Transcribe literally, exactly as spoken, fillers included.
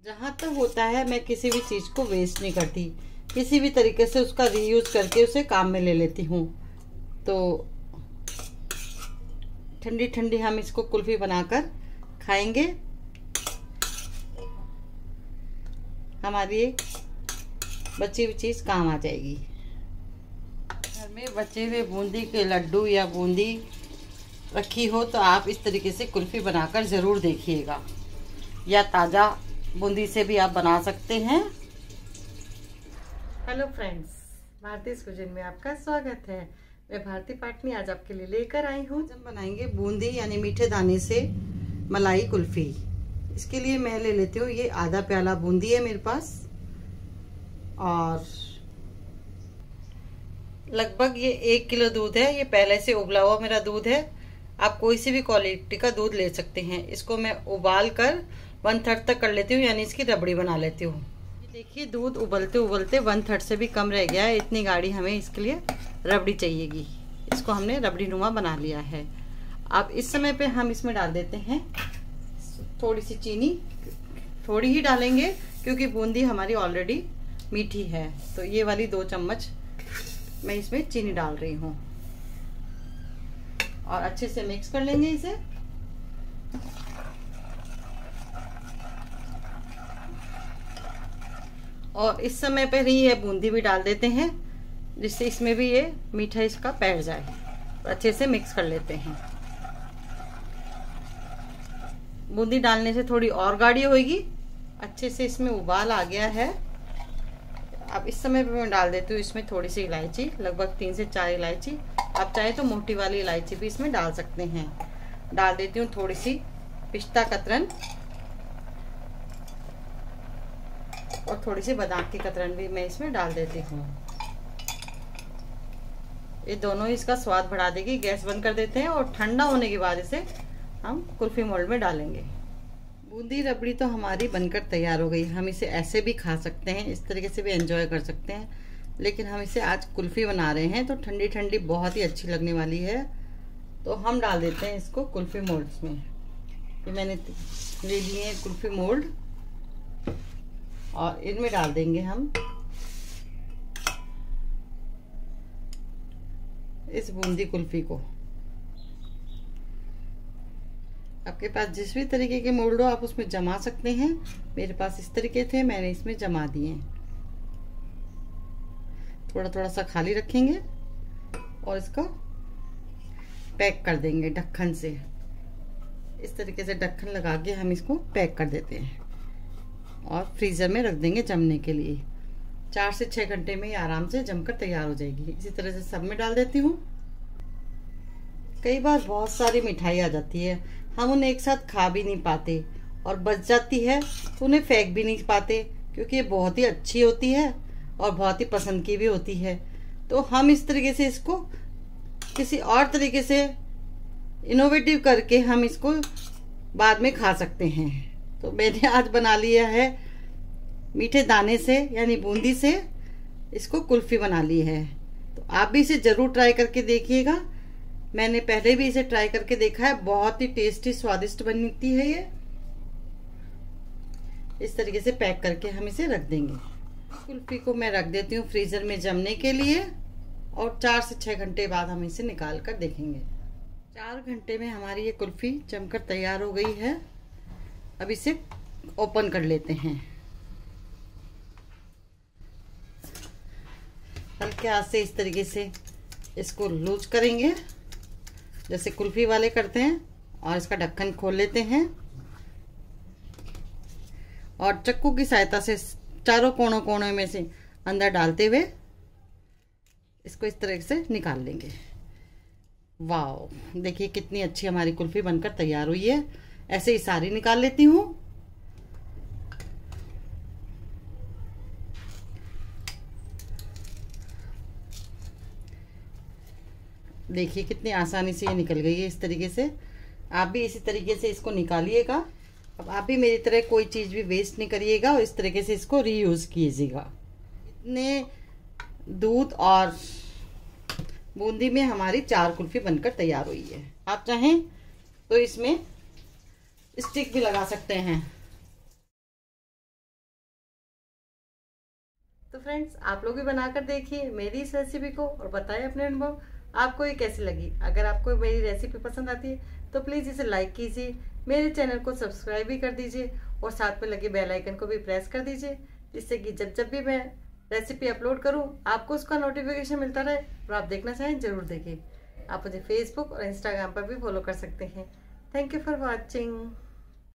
जहाँ तक होता है मैं किसी भी चीज़ को वेस्ट नहीं करती, किसी भी तरीके से उसका रीयूज करके उसे काम में ले लेती हूँ। तो ठंडी ठंडी हम इसको कुल्फी बनाकर खाएंगे। हमारी एक बची हुई चीज़ काम आ जाएगी। घर में बचे हुए बूंदी के लड्डू या बूंदी रखी हो तो आप इस तरीके से कुल्फी बनाकर ज़रूर देखिएगा, या ताज़ा बूंदी से भी आप बना सकते हैं। हेलो फ्रेंड्स, भारतीय कुजिन में आपका स्वागत है। मैं भारती पाटनी आज आपके लिए लेकर आई हूँ। जब बनाएंगे बूंदी यानी मीठे दाने से मलाई कुल्फी। इसके लिए मैं ले लेती हूँ, ये आधा प्याला बूंदी है मेरे पास, और लगभग ये एक किलो दूध है। ये पहले से उबला हुआ मेरा दूध है। आप कोई सी भी क्वालिटी का दूध ले सकते हैं। इसको मैं उबाल कर वन थर्ड तक कर लेती हूँ, यानी इसकी रबड़ी बना लेती हूँ। देखिए दूध उबलते उबलते वन थर्ड से भी कम रह गया है। इतनी गाढ़ी हमें इसके लिए रबड़ी चाहिएगी। इसको हमने रबड़ी नुमा बना लिया है। अब इस समय पे हम इसमें डाल देते हैं थोड़ी सी चीनी। थोड़ी ही डालेंगे क्योंकि बूंदी हमारी ऑलरेडी मीठी है। तो ये वाली दो चम्मच मैं इसमें चीनी डाल रही हूँ और अच्छे से मिक्स कर लेंगे इसे। और इस समय पर ही ये बूंदी भी डाल देते हैं, जिससे इसमें भी ये मीठा इसका बैठ जाए। अच्छे से मिक्स कर लेते हैं। बूंदी डालने से थोड़ी और गाढ़ी होगी। अच्छे से इसमें उबाल आ गया है। अब इस समय पे मैं डाल देती हूँ इसमें थोड़ी सी इलायची, लगभग तीन से चार इलायची। आप चाहे तो मोटी वाली इलायची भी इसमें डाल सकते हैं। डाल देती हूँ थोड़ी सी पिस्ता कतरन और थोड़ी सी बादाम की कतरन भी मैं इसमें डाल देती हूँ। ये दोनों इसका स्वाद बढ़ा देगी। गैस बंद कर देते हैं और ठंडा होने के बाद इसे हम कुल्फी मोल्ड में डालेंगे। बूंदी रबड़ी तो हमारी बनकर तैयार हो गई। हम इसे ऐसे भी खा सकते हैं, इस तरीके से भी एंजॉय कर सकते हैं, लेकिन हम इसे आज कुल्फी बना रहे हैं तो ठंडी ठंडी बहुत ही अच्छी लगने वाली है। तो हम डाल देते हैं इसको कुल्फी मोल्ड्स में। ये मैंने ले लिए हैं कुल्फी मोल्ड और इनमें डाल देंगे हम इस बूंदी कुल्फी को। आपके पास जिस भी तरीके के मोल्ड हो आप उसमें जमा सकते हैं। मेरे पास इस तरीके थे, मैंने इसमें जमा दिए। थोड़ा थोड़ा सा खाली रखेंगे और इसको पैक कर देंगे ढक्कन से। इस तरीके से ढक्कन लगा के हम इसको पैक कर देते हैं और फ्रीजर में रख देंगे जमने के लिए। चार से छह घंटे में ही आराम से जमकर तैयार हो जाएगी। इसी तरह से सब में डाल देती हूँ। कई बार बहुत सारी मिठाई आ जाती है, हम उन्हें एक साथ खा भी नहीं पाते और बच जाती है तो उन्हें फेंक भी नहीं पाते, क्योंकि ये बहुत ही अच्छी होती है और बहुत ही पसंद की भी होती है। तो हम इस तरीके से इसको किसी और तरीके से इनोवेटिव करके हम इसको बाद में खा सकते हैं। तो मैंने आज बना लिया है मीठे दाने से यानी बूंदी से इसको कुल्फी बना ली है। तो आप भी इसे ज़रूर ट्राई करके देखिएगा। मैंने पहले भी इसे ट्राई करके देखा है, बहुत ही टेस्टी स्वादिष्ट बनती है ये। इस तरीके से पैक करके हम इसे रख देंगे। कुल्फी को मैं रख देती हूँ फ्रीजर में जमने के लिए और चार से छह घंटे बाद हम इसे निकाल कर देखेंगे। चार घंटे में हमारी ये कुल्फी जमकर तैयार हो गई है। अब इसे ओपन कर लेते हैं। हल्के हाथ से इस तरीके से इसको लूज करेंगे जैसे कुल्फी वाले करते हैं, और इसका ढक्कन खोल लेते हैं और चक्कू की सहायता से चारों कोनों कोनों में से अंदर डालते हुए इसको इस तरह से निकाल लेंगे। वाह, देखिए कितनी अच्छी हमारी कुल्फी बनकर तैयार हुई है। ऐसे ही सारी निकाल लेती हूँ। देखिए कितनी आसानी से ये निकल गई है। इस तरीके से आप भी इसी तरीके से इसको निकालिएगा। अब आप भी मेरी तरह कोई चीज़ भी वेस्ट नहीं करिएगा और इस तरीके से इसको रीयूज़ कीजिएगा। इतने दूध और बूंदी में हमारी चार कुल्फी बनकर तैयार हुई है। आप चाहें तो इसमें स्टिक भी लगा सकते हैं। तो फ्रेंड्स, आप लोग भी बनाकर देखिए मेरी इस रेसिपी को और बताएं अपने अनुभव आपको ये कैसी लगी। अगर आपको मेरी रेसिपी पसंद आती है तो प्लीज़ इसे लाइक कीजिए, मेरे चैनल को सब्सक्राइब भी कर दीजिए और साथ में लगे बेल आइकन को भी प्रेस कर दीजिए, जिससे कि जब जब भी मैं रेसिपी अपलोड करूं आपको उसका नोटिफिकेशन मिलता रहे और आप देखना चाहें जरूर देखिए। आप मुझे फेसबुक और इंस्टाग्राम पर भी फॉलो कर सकते हैं। Thank you for watching.